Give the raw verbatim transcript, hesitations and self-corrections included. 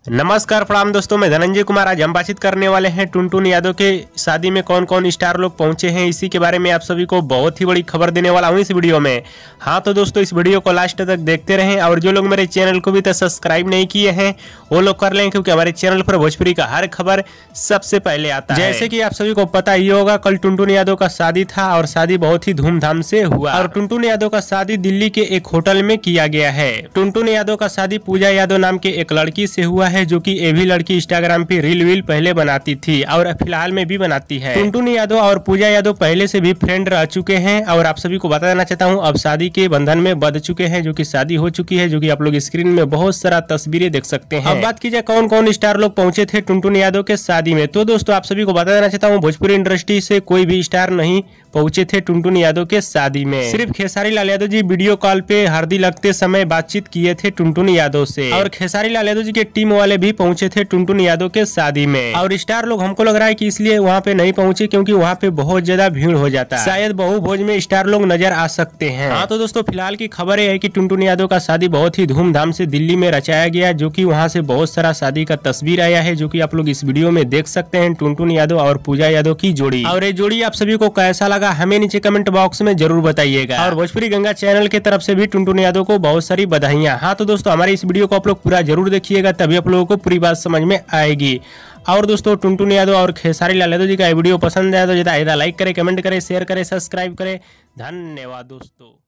नमस्कार प्रणाम दोस्तों, मैं धनंजय कुमार। आज हम बातचीत करने वाले हैं टुनटुन यादव के शादी में कौन कौन स्टार लोग पहुंचे हैं। इसी के बारे में आप सभी को बहुत ही बड़ी खबर देने वाला हूं इस वीडियो में। हाँ तो दोस्तों, इस वीडियो को लास्ट तक देखते रहें और जो लोग मेरे चैनल को भी तक सब्सक्राइब नहीं किए हैं वो लोग कर लें, क्योंकि हमारे चैनल पर भोजपुरी का हर खबर सबसे पहले आता है। जैसे कि आप सभी को पता ही होगा, कल टुनटुन यादव का शादी था और शादी बहुत ही धूमधाम से हुआ और टुनटुन यादव का शादी दिल्ली के एक होटल में किया गया है। टुनटुन यादव का शादी पूजा यादव नाम के एक लड़की से हुआ है, जो की एवी लड़की इंस्टाग्राम पे रील वील पहले बनाती थी और फिलहाल में भी बनाती है। टुनटुन यादव और पूजा यादव पहले से भी फ्रेंड रह चुके हैं और आप सभी को बता देना चाहता हूं, अब शादी के बंधन में बंध चुके हैं, जो कि शादी हो चुकी है, जो कि आप लोग स्क्रीन में बहुत सारा तस्वीरें देख सकते हैं। अब बात की जाए कौन कौन स्टार लोग पहुंचे थे टुनटुन यादव के शादी में, तो दोस्तों आप सभी को बता देना चाहता हूँ, भोजपुरी इंडस्ट्री से कोई भी स्टार नहीं पहुंचे थे टुनटुन यादव के शादी में। सिर्फ खेसारी लाल यादव जी वीडियो कॉल पे हल्दी लगते समय बातचीत किए थे टुनटुन यादव से, और खेसारी लाल यादव जी के टीम वाले भी पहुंचे थे टुनटुन यादव के शादी में। और स्टार लोग हमको लग रहा है कि इसलिए वहाँ पे नहीं पहुंचे क्योंकि वहाँ पे बहुत ज्यादा भीड़ हो जाता है, शायद बहु भोज में स्टार लोग नजर आ सकते हैं। हाँ तो दोस्तों, फिलहाल की खबर है कि टुनटुन यादव का शादी बहुत ही धूमधाम से दिल्ली में रचाया गया, जो की वहाँ से बहुत सारा शादी का तस्वीर आया है, जो की आप लोग इस वीडियो में देख सकते हैं। टुनटुन यादव और पूजा यादव की जोड़ी, और ये जोड़ी आप सभी को कैसा लगा हमें नीचे कमेंट बॉक्स में जरूर बताइएगा। और भोजपुरी गंगा चैनल की तरफ से भी टुनटुन यादव को बहुत सारी बधाइयां। हाँ तो दोस्तों, हमारे इस वीडियो को आप लोग पूरा जरूर देखिएगा, तभी आप लोगों को पूरी बात समझ में आएगी। और दोस्तों, टुनटुन यादव और खेसारी लाल यादव जी का वीडियो पसंद आया तो ज्यादा लाइक करें, कमेंट करें, शेयर करें, सब्सक्राइब करें। धन्यवाद दोस्तों।